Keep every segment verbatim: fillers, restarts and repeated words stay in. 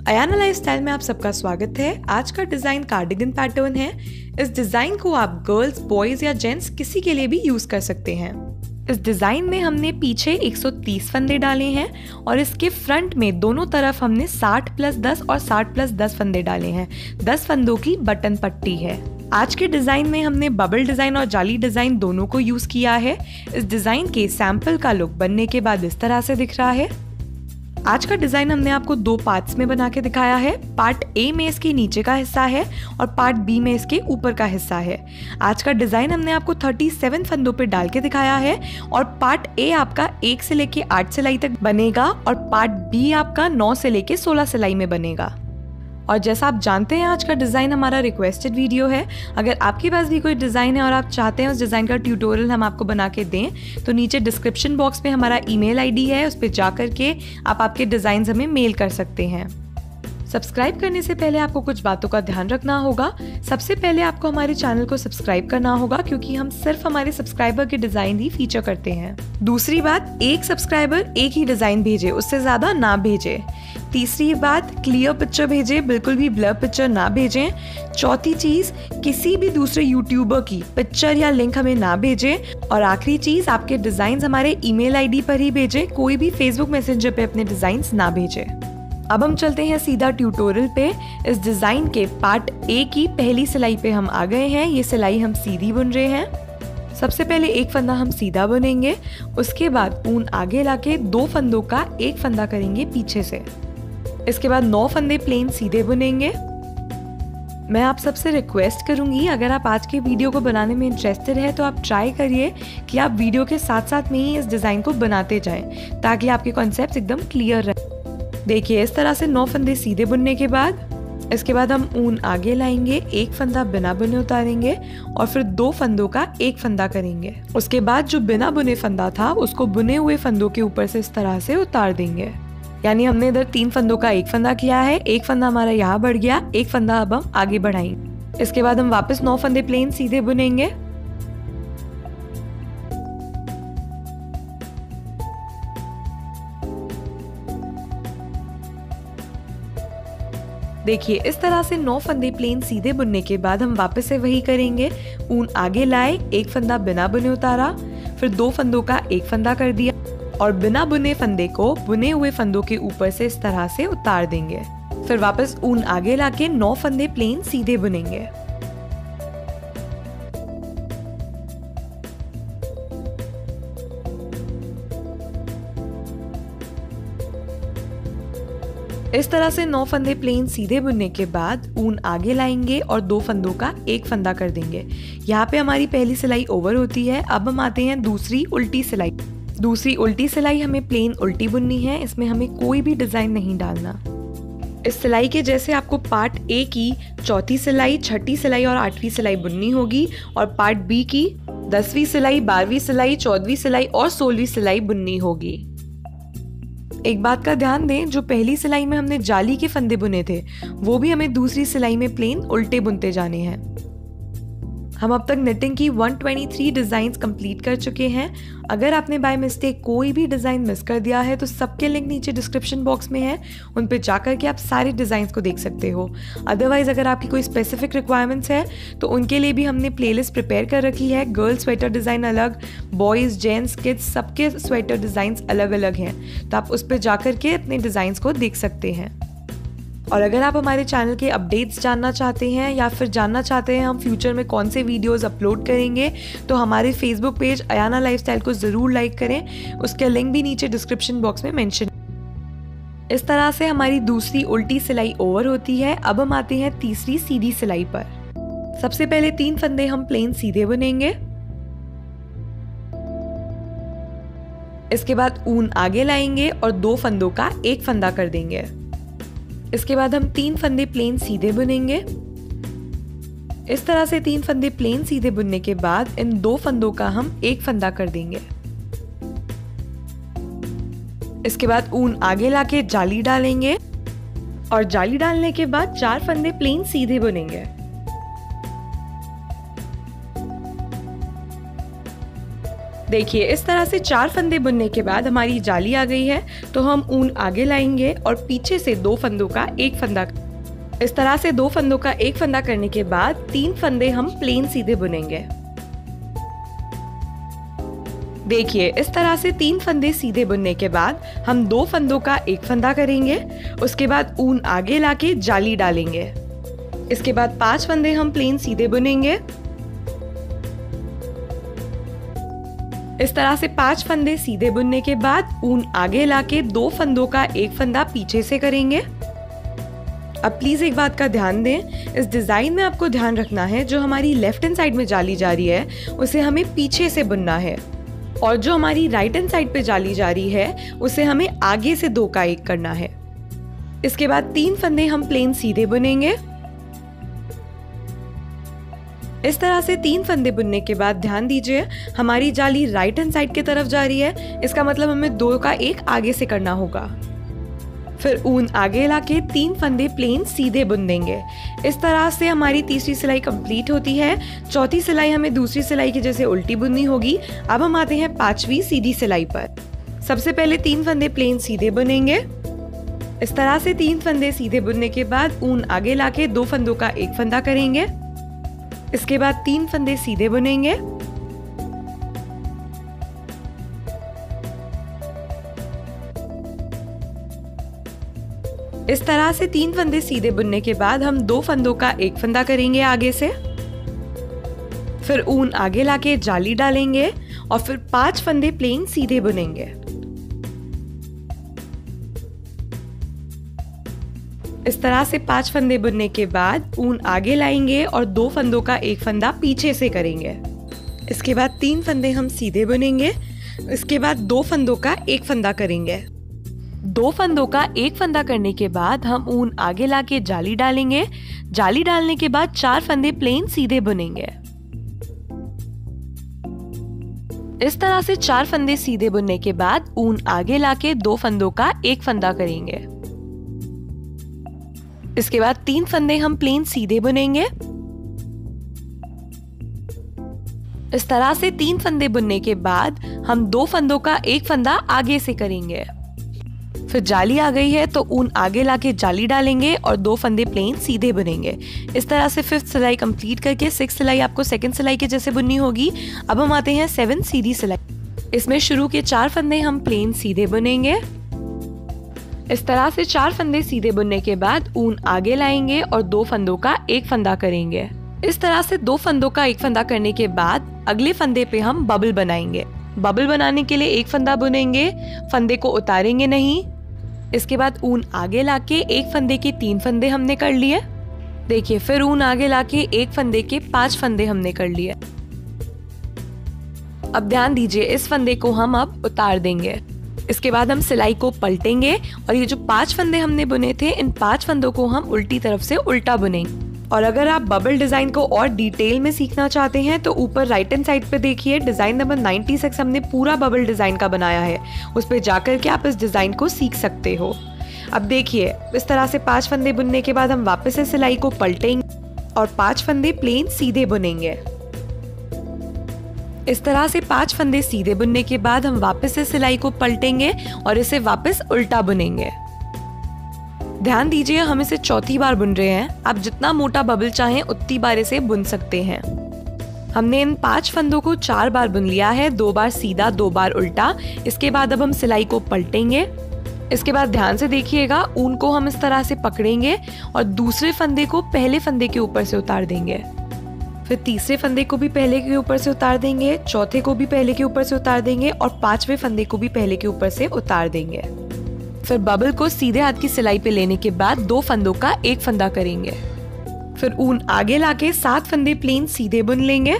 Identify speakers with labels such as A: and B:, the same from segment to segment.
A: Ayana lifestyle में आप सबका स्वागत है। आज का डिजाइन कार्डिगन पैटर्न है। इस डिजाइन को आप गर्ल्स, बॉयज या जेंट्स किसी के लिए भी यूज कर सकते हैं। इस डिजाइन में हमने पीछे एक सौ तीस फंदे डाले हैं और इसके फ्रंट में दोनों तरफ हमने साठ प्लस दस और साठ प्लस दस फंदे डाले हैं। दस फंदों की बटन पट्टी है। आज के डिजाइन में हमने बबल डिजाइन और जाली डिजाइन दोनों को यूज किया है। इस डिजाइन के सैंपल का लुक बनने के बाद इस तरह से दिख रहा है। आज का डिजाइन हमने आपको दो पार्ट्स में बना के दिखाया है। पार्ट ए में इसके नीचे का हिस्सा है और पार्ट बी में इसके ऊपर का हिस्सा है। आज का डिजाइन हमने आपको सैंतीस फंदों पे डाल के दिखाया है और पार्ट ए आपका एक से लेके आठ सिलाई तक बनेगा और पार्ट बी आपका नौ से लेके सोलह सिलाई में बनेगा। और जैसा आप जानते हैं, आज का डिज़ाइन हमारा रिक्वेस्टेड वीडियो है। अगर आपके पास भी कोई डिज़ाइन है और आप चाहते हैं उस डिज़ाइन का ट्यूटोरियल हम आपको बना के दें, तो नीचे डिस्क्रिप्शन बॉक्स में हमारा ईमेल आईडी है, उस पर जा कर के आप आपके डिज़ाइन हमें मेल कर सकते हैं। सब्सक्राइब करने से पहले आपको कुछ बातों का ध्यान रखना होगा। सबसे पहले आपको हमारे चैनल को सब्सक्राइब करना होगा, क्योंकि हम सिर्फ हमारे सब्सक्राइबर के डिज़ाइन ही फीचर करते हैं। दूसरी बात, एक सब्सक्राइबर एक ही डिज़ाइन भेजे, उससे ज़्यादा ना भेजे। तीसरी बात, क्लियर पिक्चर भेजे, बिल्कुल भी ब्लर पिक्चर ना भेजें। चौथी चीज़, किसी भी दूसरे यूट्यूबर की पिक्चर या लिंक हमें ना भेजें। और आखिरी चीज़, आपके डिज़ाइन हमारे ईमेल आईडी पर ही भेजें, कोई भी फेसबुक मैसेंजर पे अपने डिज़ाइन ना भेजें। अब हम चलते हैं सीधा ट्यूटोरियल पे। इस डिज़ाइन के पार्ट ए की पहली सिलाई पे हम आ गए हैं। ये सिलाई हम सीधी बुन रहे हैं। सबसे पहले एक फंदा हम सीधा बुनेंगे, उसके बाद ऊन आगे लाके दो फंदों का एक फंदा करेंगे पीछे से। इसके बाद नौ फंदे प्लेन सीधे बुनेंगे। मैं आप सबसे रिक्वेस्ट करूंगी, अगर आप आज के वीडियो को बनाने में इंटरेस्टेड है तो आप ट्राई करिए कि आप वीडियो के साथ साथ में ही इस डिज़ाइन को बनाते जाएं, ताकि आपके कॉन्सेप्ट एकदम क्लियर रहे। देखिए, इस तरह से नौ फंदे सीधे बुनने के बाद इसके बाद हम ऊन आगे लाएंगे, एक फंदा बिना बुने उतारेंगे और फिर दो फंदों का एक फंदा करेंगे। उसके बाद जो बिना बुने फंदा था उसको बुने हुए फंदों के ऊपर से इस तरह से उतार देंगे। यानी हमने इधर तीन फंदों का एक फंदा किया है। एक फंदा हमारा यहाँ बढ़ गया, एक फंदा अब हम आगे बढ़ाएंगे। इसके बाद हम वापस नौ फंदे प्लेन सीधे बुनेंगे। देखिए, इस तरह से नौ फंदे प्लेन सीधे बुनने के बाद हम वापस से वही करेंगे। ऊन आगे लाए, एक फंदा बिना बुने उतारा, फिर दो फंदों का एक फंदा कर दिया और बिना बुने फंदे को बुने हुए फंदों के ऊपर से इस तरह से उतार देंगे। फिर वापस ऊन आगे लाके नौ फंदे प्लेन सीधे बुनेंगे। इस तरह से नौ फंदे प्लेन सीधे बुनने के बाद ऊन आगे लाएंगे और दो फंदों का एक फंदा कर देंगे। यहाँ पे हमारी पहली सिलाई ओवर होती है। अब हम आते हैं दूसरी उल्टी सिलाई। दूसरी उल्टी सिलाई हमें प्लेन उल्टी बुननी है। इसमें हमें कोई भी डिजाइन नहीं डालना। इस सिलाई के जैसे आपको पार्ट ए की चौथी सिलाई, छठी सिलाई और आठवीं सिलाई बुननी होगी और पार्ट बी की दसवीं सिलाई, बारहवीं सिलाई, चौदहवीं सिलाई और सोलहवीं सिलाई बुननी होगी। एक बात का ध्यान दें, जो पहली सिलाई में हमने जाली के फंदे बुने थे वो भी हमें दूसरी सिलाई में प्लेन उल्टे बुनते जाने हैं। हम अब तक निटिंग की एक सौ तेईस डिजाइन्स कंप्लीट कर चुके हैं। अगर आपने बाय मिस्टेक कोई भी डिजाइन मिस कर दिया है तो सबके लिंक नीचे डिस्क्रिप्शन बॉक्स में है, उन पे जाकर के आप सारे डिजाइन्स को देख सकते हो। अदरवाइज अगर आपकी कोई स्पेसिफिक रिक्वायरमेंट्स है तो उनके लिए भी हमने प्लेलिस्ट प्रिपेयर कर रखी है। गर्ल्स स्वेटर डिजाइन अलग, बॉयज, जेंट्स, किड्स सबके स्वेटर डिजाइन्स अलग अलग हैं, तो आप उस पर जाकर के अपने डिजाइन्स को देख सकते हैं। और अगर आप हमारे चैनल के अपडेट्स जानना चाहते हैं या फिर जानना चाहते हैं हम फ्यूचर में कौन से वीडियोस अपलोड करेंगे, तो हमारे फेसबुक पेज अयाना लाइफस्टाइल को ज़रूर लाइक करें। उसका लिंक भी नीचे डिस्क्रिप्शन बॉक्स में मेंशन। इस तरह से हमारी दूसरी उल्टी सिलाई ओवर होती है। अब हम आते हैं तीसरी सीधी सिलाई पर। सबसे पहले तीन फंदे हम प्लेन सीधे बुनेंगे। इसके बाद ऊन आगे लाएंगे और दो फंदों का एक फंदा कर देंगे। इसके बाद हम तीन फंदे प्लेन सीधे बुनेंगे। इस तरह से तीन फंदे प्लेन सीधे बुनने के बाद इन दो फंदों का हम एक फंदा कर देंगे। इसके बाद ऊन आगे लाके जाली डालेंगे और जाली डालने के बाद चार फंदे प्लेन सीधे बुनेंगे। देखिए इस तरह से चार फंदे बुनने के बाद हमारी जाली आ गई है, तो हम ऊन आगे लाएंगे और पीछे से दो फंदों का एक फंदा, इस तरह से दो फंदों का एक फंदा करने के बाद तीन फंदे हम प्लेन सीधे बुनेंगे। देखिए इस तरह से तीन फंदे सीधे बुनने के बाद हम दो फंदों का एक फंदा करेंगे, उसके बाद ऊन आगे लाके जाली डालेंगे। इसके बाद पांच फंदे हम प्लेन सीधे बुनेंगे। इस तरह से पांच फंदे सीधे बुनने के बाद ऊन आगे लाके दो फंदों का एक फंदा पीछे से करेंगे। अब प्लीज एक बात का ध्यान दें, इस डिजाइन में आपको ध्यान रखना है जो हमारी लेफ्ट हैंड साइड में जाली जा रही है उसे हमें पीछे से बुनना है, और जो हमारी राइट हैंड साइड पे जाली जा रही है उसे हमें आगे से दो का एक करना है। इसके बाद तीन फंदे हम प्लेन सीधे बुनेंगे। इस तरह से तीन फंदे बुनने के बाद ध्यान दीजिए हमारी जाली राइट हैंड साइड की तरफ जा रही है, इसका मतलब हमें दो का एक आगे से करना होगा। फिर ऊन आगे लाके तीन फंदे प्लेन सीधे बुन देंगे। इस तरह से हमारी तीसरी सिलाई कंप्लीट होती है। चौथी सिलाई हमें दूसरी सिलाई की जैसे उल्टी बुननी होगी। अब हम आते हैं पांचवी सीधी सिलाई पर। सबसे पहले तीन फंदे प्लेन सीधे बुनेंगे। इस तरह से तीन फंदे सीधे बुनने के बाद ऊन आगे लाके दो फंदों का एक फंदा करेंगे। इसके बाद तीन फंदे सीधे बुनेंगे। इस तरह से तीन फंदे सीधे बुनने के बाद हम दो फंदों का एक फंदा करेंगे आगे से। फिर ऊन आगे लाके जाली डालेंगे और फिर पांच फंदे प्लेन सीधे बुनेंगे। इस तरह से पांच फंदे बुनने के बाद ऊन आगे लाएंगे और दो फंदों का एक फंदा पीछे से करेंगे। इसके बाद तीन फंदे हम सीधे बुनेंगे। इसके बाद दो फंदों का एक फंदा करेंगे। दो फंदों का एक फंदा करने के बाद हम ऊन आगे लाके जाली डालेंगे। जाली डालने के बाद चार फंदे प्लेन सीधे बुनेंगे। इस तरह से चार फंदे सीधे बुनने के बाद ऊन आगे लाके दो फंदों का एक फंदा करेंगे। इसके बाद तीन फंदे हम प्लेन सीधे बुनेंगे। इस तरह से तीन फंदे बुनने के बाद हम दो फंदों का एक फंदा आगे से करेंगे। फिर जाली आ गई है तो ऊन आगे लाके जाली डालेंगे और दो फंदे प्लेन सीधे बुनेंगे। इस तरह से फिफ्थ सिलाई कंप्लीट करके सिक्स सिलाई आपको सेकंड सिलाई के जैसे बुननी होगी। अब हम आते हैं सेवन सीधी सिलाई। इसमें शुरू के चार फंदे हम प्लेन सीधे बुनेंगे। इस तरह से चार फंदे सीधे बुनने के बाद ऊन आगे लाएंगे और दो फंदों का एक फंदा करेंगे। इस तरह से दो फंदों का एक फंदा करने के बाद अगले फंदे पे हम बबल बनाएंगे। बबल बनाने के लिए एक फंदा बुनेंगे, फंदे को उतारेंगे नहीं। इसके बाद ऊन आगे लाके एक फंदे के तीन फंदे हमने कर लिए। देखिए फिर ऊन आगे लाके एक फंदे के पांच फंदे हमने कर लिए। अब ध्यान दीजिए इस फंदे को हम अब उतार देंगे। इसके बाद हम सिलाई को पलटेंगे और ये जो पांच फंदे हमने बुने थे इन पांच फंदों को हम उल्टी तरफ से उल्टा बुनेंगे। और अगर आप बबल डिजाइन को और डिटेल में सीखना चाहते हैं तो ऊपर राइट हैंड साइड पे देखिए डिजाइन नंबर छियानवे हमने पूरा बबल डिजाइन का बनाया है, उस पे जाकर के आप इस डिजाइन को सीख सकते हो। अब देखिए इस तरह से पांच फंदे बुनने के बाद हम वापस से सिलाई को पलटेंगे और पांच फंदे प्लेन सीधे बुनेंगे। इस तरह से पांच फंदे सीधे बुनने के बाद हम वापस से सिलाई को पलटेंगे और इसे वापस उल्टा बुनेंगे। ध्यान दीजिए हम इसे चौथी बार बुन रहे हैं। आप जितना मोटा बबल चाहें उतनी बार इसे बुन सकते हैं। हमने इन पांच फंदों को चार बार बुन लिया है, दो बार सीधा दो बार उल्टा। इसके बाद अब हम सिलाई को पलटेंगे। इसके बाद ध्यान से देखिएगा ऊन को हम इस तरह से पकड़ेंगे और दूसरे फंदे को पहले फंदे के ऊपर से उतार देंगे। फिर तीसरे फंदे को भी पहले के ऊपर से उतार देंगे, चौथे को भी पहले के ऊपर से उतार देंगे और पांचवें फंदे को भी पहले के ऊपर से उतार देंगे। फिर बबल को सीधे हाथ की सिलाई पे लेने के बाद दो फंदों का एक फंदा करेंगे। फिर ऊन आगे लाके सात फंदे प्लेन सीधे बुन लेंगे।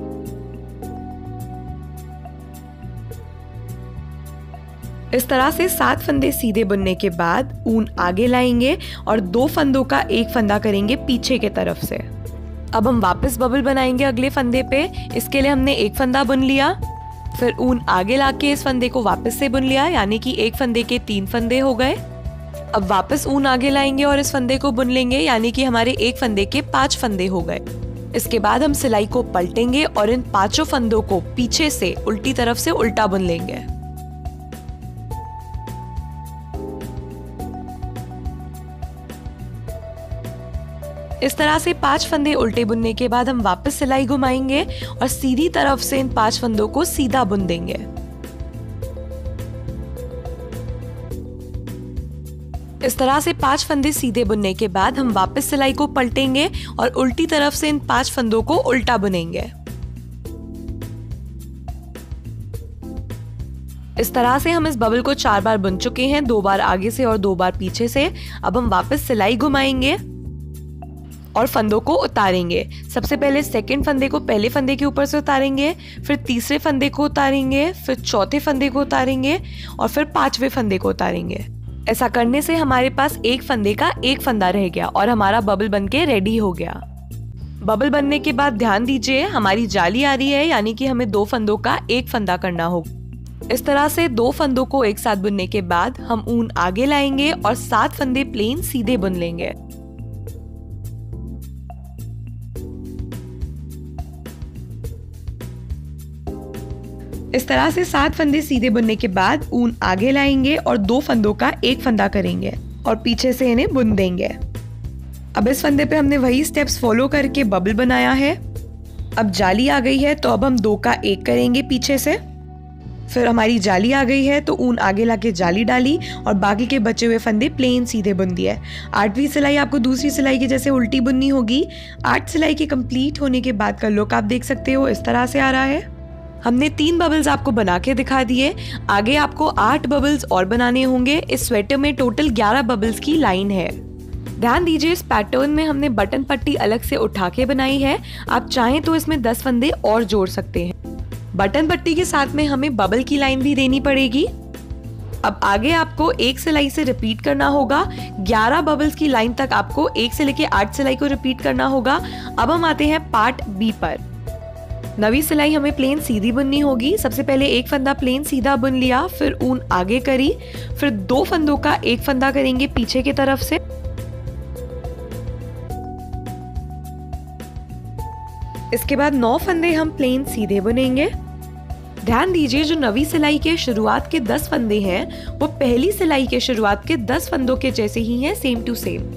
A: इस तरह से सात फंदे सीधे बुनने के बाद ऊन आगे लाएंगे और दो फंदों का एक फंदा करेंगे पीछे के तरफ से। अब हम वापस बबल बनाएंगे अगले फंदे पे। इसके लिए हमने एक फंदा बुन लिया, फिर ऊन आगे लाके इस फंदे को वापस से बुन लिया, यानी कि एक फंदे के तीन फंदे हो गए। अब वापस ऊन आगे लाएंगे और इस फंदे को बुन लेंगे, यानी कि हमारे एक फंदे के पांच फंदे हो गए। इसके बाद हम सिलाई को पलटेंगे और इन पांचों फंदों को पीछे से उल्टी तरफ से उल्टा बुन लेंगे। इस तरह से पांच फंदे उल्टे बुनने के बाद हम वापस सिलाई घुमाएंगे और सीधी तरफ से इन पांच फंदों को सीधा बुन देंगे। इस तरह से पांच फंदे सीधे बुनने के बाद हम वापस सिलाई को पलटेंगे और उल्टी तरफ से इन पांच फंदों को उल्टा बुनेंगे। इस तरह से हम इस बबल को चार बार बुन चुके हैं, दो बार आगे से और दो बार पीछे से। अब हम वापस सिलाई घुमाएंगे और फंदों को उतारेंगे। सबसे पहले सेकंड फंदे को पहले फंदे के ऊपर से उतारेंगे, फिर तीसरे फंदे को उतारेंगे, फिर चौथे फंदे को उतारेंगे और फिर पांचवें फंदे को उतारेंगे। ऐसा करने से हमारे पास एक फंदे का एक फंदा रह गया और हमारा बबल बनके रेडी हो गया। बबल बनने के बाद ध्यान दीजिए हमारी जाली आ रही है, यानी कि हमें दो फंदों का एक फंदा करना होगा। इस तरह से दो फंदों को एक साथ बुनने के बाद हम ऊन आगे लाएंगे और सात फंदे प्लेन सीधे बुन लेंगे। इस तरह से सात फंदे सीधे बुनने के बाद ऊन आगे लाएंगे और दो फंदों का एक फंदा करेंगे और पीछे से इन्हें बुन देंगे। अब इस फंदे पे हमने वही स्टेप्स फॉलो करके बबल बनाया है। अब जाली आ गई है तो अब हम दो का एक करेंगे पीछे से। फिर हमारी जाली आ गई है तो ऊन आगे लाके जाली डाली और बाकी के बचे हुए फंदे प्लेन सीधे बुन दिए। आठवीं सिलाई आपको दूसरी सिलाई की जैसे उल्टी बुननी होगी। आठ सिलाई के कंप्लीट होने के बाद का लुक आप देख सकते हो, इस तरह से आ रहा है। हमने तीन बबल्स आपको बना के दिखा दिए। आगे आपको आठ बबल्स और बनाने होंगे। इस स्वेटर में टोटल ग्यारह बबल्स की लाइन है। ध्यान दीजिए इस पैटर्न में हमने बटन पट्टी अलग से उठा के बनाई है। आप चाहें तो इसमें दस फंदे और जोड़ सकते हैं। बटन पट्टी के साथ में हमें बबल की लाइन भी देनी पड़ेगी। अब आगे आपको एक सिलाई से रिपीट करना होगा। ग्यारह बबल्स की लाइन तक आपको एक से लेके आठ सिलाई को रिपीट करना होगा। अब हम आते हैं पार्ट बी पर। नवी सिलाई हमें प्लेन सीधी बुननी होगी। सबसे पहले एक फंदा प्लेन सीधा बुन लिया, फिर ऊन आगे करी, फिर दो फंदों का एक फंदा करेंगे पीछे की तरफ से। इसके बाद नौ फंदे हम प्लेन सीधे बुनेंगे। ध्यान दीजिए जो नवी सिलाई के शुरुआत के दस फंदे हैं वो पहली सिलाई के शुरुआत के दस फंदों के जैसे ही हैं, सेम टू सेम।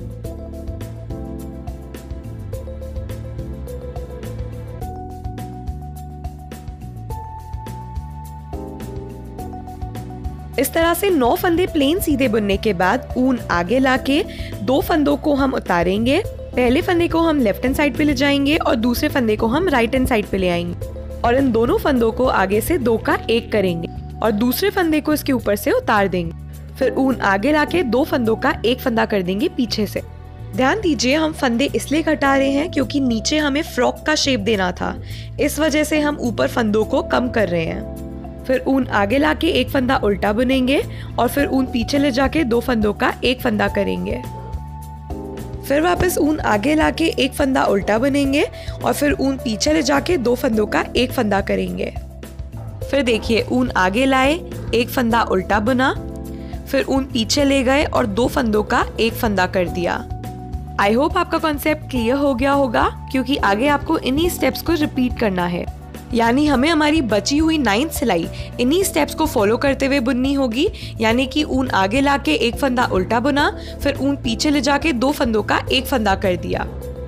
A: इस तरह से नौ फंदे प्लेन सीधे बुनने के बाद ऊन आगे लाके दो फंदों को हम उतारेंगे। पहले फंदे को हम लेफ्ट हैंड साइड पे ले जाएंगे और दूसरे फंदे को हम राइट हैंड साइड पे ले आएंगे और इन दोनों फंदों को आगे से दो का एक करेंगे और दूसरे फंदे को इसके ऊपर से उतार देंगे। फिर ऊन आगे लाके दो फंदों का एक फंदा कर देंगे पीछे से। ध्यान दीजिए हम फंदे इसलिए घटा रहे हैं क्योंकि नीचे हमें फ्रॉक का शेप देना था, इस वजह से हम ऊपर फंदों को कम कर रहे हैं। फिर ऊन आगे लाके एक फंदा उल्टा बुनेंगे और फिर ऊन पीछे ले जाके दो फंदों का एक फंदा करेंगे। फिर वापस ऊन आगे लाके एक फंदा उल्टा बुनेंगे और फिर ऊन पीछे ले जाके दो फंदों का एक फंदा करेंगे। फिर देखिए ऊन आगे लाए, एक फंदा उल्टा बुना, फिर ऊन पीछे ले गए और दो फंदों का एक फंदा कर दिया। आई होप आपका कॉन्सेप्ट क्लियर हो गया होगा, क्योंकि आगे आपको इन्हीं स्टेप्स को रिपीट करना है। यानी हमें हमारी बची हुई नाइन्थ सिलाई इन्हीं स्टेप्स को फॉलो करते हुए बुननी होगी। यानी कि ऊन आगे लाके एक फंदा उल्टा बुना, फिर ऊन पीछे ले जाके दो फंदों का एक फंदा कर दिया।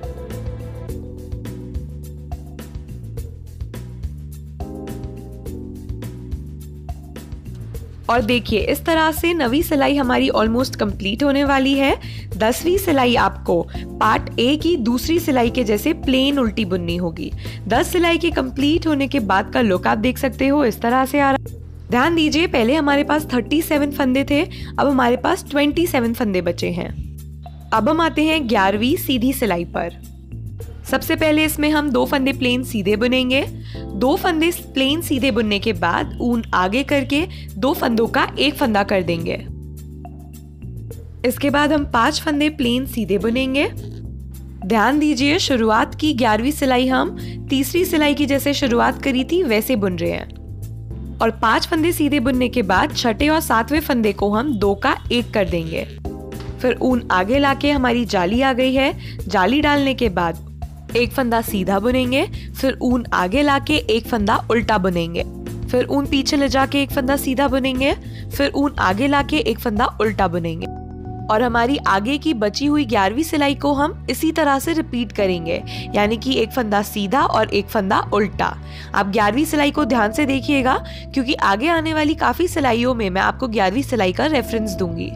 A: और देखिए इस तरह से नवी सिलाई हमारी ऑलमोस्ट कंप्लीट होने वाली है। दसवीं सिलाई आपको पार्ट ए की दूसरी सिलाई के जैसे प्लेन उल्टी बुननी होगी। दस सिलाई के कंप्लीट होने के बाद का लुक आप देख सकते हो, इस तरह से आ रहा है। ध्यान दीजिए पहले हमारे पास सैंतीस फंदे थे, अब हमारे पास सत्ताईस फंदे बचे हैं। अब हम आते हैं ग्यारहवीं सीधी सिलाई पर। सबसे पहले इसमें हम दो फंदे प्लेन सीधे बुनेंगे। दो फंदे प्लेन सीधे बुनने के बाद ऊन आगे करके दो फंदों का एक फंदा कर देंगे। इसके बाद हम पांच फंदे प्लेन सीधे बुनेंगे। ध्यान दीजिए शुरुआत की ग्यारहवीं सिलाई हम तीसरी सिलाई की जैसे शुरुआत करी थी वैसे बुन रहे हैं और पांच फंदे सीधे बुनने के बाद छठे और सातवें फंदे को हम दो का एक कर देंगे। फिर ऊन आगे लाके हमारी जाली आ गई है। जाली डालने के बाद एक फंदा सीधा बुनेंगे, फिर ऊन आगे लाके एक फंदा उल्टा बुनेंगे, फिर ऊन पीछे ले जाके एक फंदा सीधा बुनेंगे, फिर ऊन आगे लाके एक फंदा उल्टा बुनेंगे। और हमारी आगे की बची हुई ग्यारहवीं सिलाई को हम इसी तरह से रिपीट करेंगे, यानी कि एक फंदा सीधा और एक फंदा उल्टा। आप ग्यारहवीं सिलाई को ध्यान से देखिएगा, क्योंकि आगे आने वाली काफी सिलाइयों में मैं आपको ग्यारहवीं सिलाई का रेफरेंस दूंगी।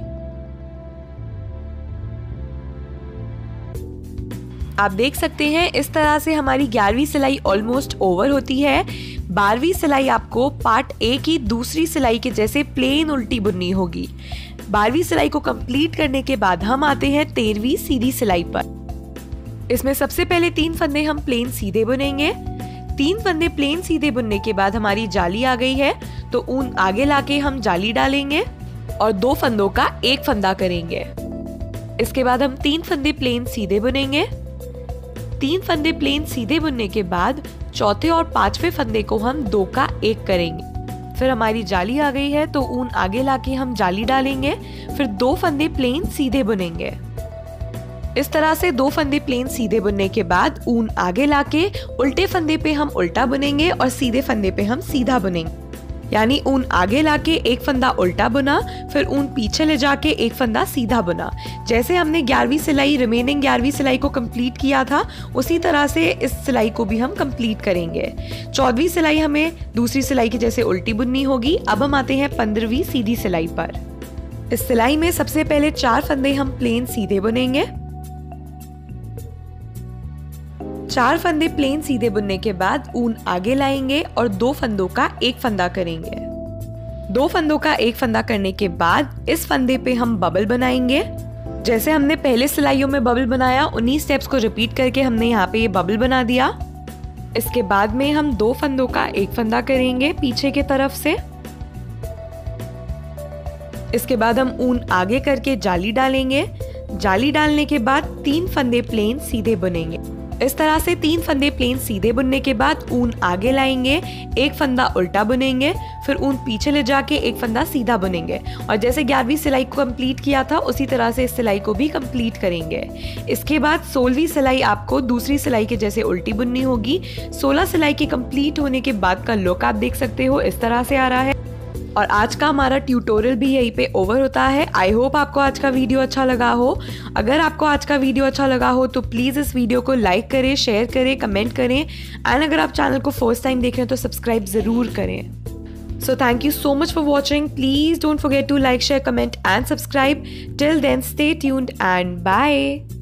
A: आप देख सकते हैं इस तरह से हमारी ग्यारहवीं सिलाई ऑलमोस्ट ओवर होती है। बारहवीं सिलाई आपको पार्ट ए की दूसरी सिलाई के जैसे प्लेन उल्टी बुननी होगी। बारहवीं सिलाई को कंप्लीट करने के बाद हम आते हैं तेरहवीं सीधी सिलाई पर। इसमें सबसे पहले तीन फंदे हम प्लेन सीधे बुनेंगे। तीन फंदे प्लेन सीधे बुनने के बाद हमारी जाली आ गई है, तो ऊन आगे लाके हम जाली डालेंगे और दो फंदों का एक फंदा करेंगे। इसके बाद हम तीन फंदे प्लेन सीधे बुनेंगे। तीन फंदे प्लेन सीधे बुनने के बाद चौथे और पांचवें फंदे को हम दो का एक करेंगे। फिर हमारी जाली आ गई है, तो ऊन आगे लाके हम जाली डालेंगे, फिर दो फंदे प्लेन सीधे बुनेंगे। इस तरह से दो फंदे प्लेन सीधे बुनने के बाद ऊन आगे लाके उल्टे फंदे पे हम उल्टा बुनेंगे और सीधे फंदे पे हम सीधा बुनेंगे। यानी ऊन आगे लाके एक फंदा उल्टा बुना, फिर ऊन पीछे ले जाके एक फंदा सीधा बुना। जैसे हमने ग्यारहवीं सिलाई रिमेनिंग ग्यारहवीं सिलाई को कंप्लीट किया था, उसी तरह से इस सिलाई को भी हम कंप्लीट करेंगे। चौदहवीं सिलाई हमें दूसरी सिलाई की जैसे उल्टी बुननी होगी। अब हम आते हैं पंद्रहवीं सीधी सिलाई पर। इस सिलाई में सबसे पहले चार फंदे हम प्लेन सीधे बुनेंगे। चार फंदे प्लेन सीधे बुनने के बाद ऊन आगे लाएंगे और दो फंदों का एक फंदा करेंगे। दो फंदों का एक फंदा करने के बाद इस फंदे पे हम बबल बनाएंगे। जैसे हमने पहले सिलाइयों में बबल बनाया, उन्हीं स्टेप्स को रिपीट करके हमने यहाँ पे ये बबल बना दिया। इसके बाद में हम दो फंदों का एक फंदा करेंगे पीछे की तरफ से। इसके बाद हम ऊन आगे करके जाली डालेंगे। जाली डालने के बाद तीन फंदे प्लेन सीधे बुनेंगे। इस तरह से तीन फंदे प्लेन सीधे बुनने के बाद ऊन आगे लाएंगे, एक फंदा उल्टा बुनेंगे, फिर ऊन पीछे ले जाके एक फंदा सीधा बुनेंगे। और जैसे ग्यारहवीं सिलाई को कंप्लीट किया था, उसी तरह से इस सिलाई को भी कंप्लीट करेंगे। इसके बाद सोलहवीं सिलाई आपको दूसरी सिलाई के जैसे उल्टी बुननी होगी। सोलह सिलाई के कंप्लीट होने के बाद का लुक आप देख सकते हो, इस तरह से आ रहा है। और आज का हमारा ट्यूटोरियल भी यहीं पे ओवर होता है। आई होप आपको आज का वीडियो अच्छा लगा हो। अगर आपको आज का वीडियो अच्छा लगा हो तो प्लीज़ इस वीडियो को लाइक करें, शेयर करें, कमेंट करें एंड अगर आप चैनल को फर्स्ट टाइम देख रहे हैं तो सब्सक्राइब ज़रूर करें। So thank you so much for watching. Please don't forget to like, share, comment and subscribe. Till then stay tuned and bye.